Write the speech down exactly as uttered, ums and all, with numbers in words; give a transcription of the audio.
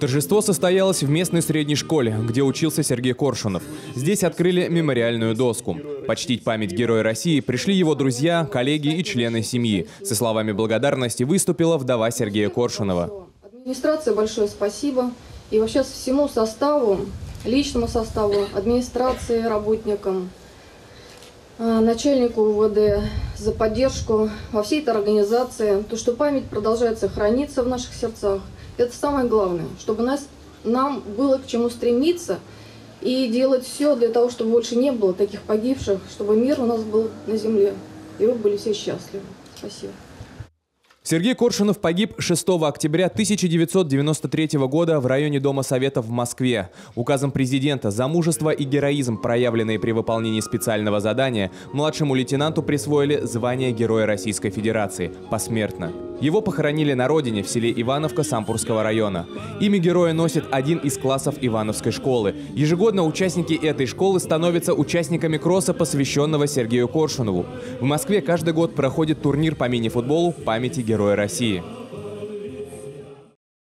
Торжество состоялось в местной средней школе, где учился Сергей Коршунов. Здесь открыли мемориальную доску. Почтить память Героя России пришли его друзья, коллеги и члены семьи. Со словами благодарности выступила вдова Сергея Коршунова. Администрации большое спасибо. И вообще всему составу, личному составу, администрации, работникам, начальнику УВД за поддержку во всей этой организации. То, что память продолжает сохраниться в наших сердцах. Это самое главное, чтобы нас, нам было к чему стремиться и делать все для того, чтобы больше не было таких погибших, чтобы мир у нас был на земле, и вы были все счастливы. Спасибо. Сергей Коршунов погиб шестого октября тысяча девятьсот девяносто третьего года в районе Дома Советов в Москве. Указом президента за мужество и героизм, проявленные при выполнении специального задания, младшему лейтенанту присвоили звание Героя Российской Федерации посмертно. Его похоронили на родине в селе Ивановка Сампурского района. Имя героя носит один из классов Ивановской школы. Ежегодно участники этой школы становятся участниками кросса, посвященного Сергею Коршунову. В Москве каждый год проходит турнир по мини-футболу памяти Героя России.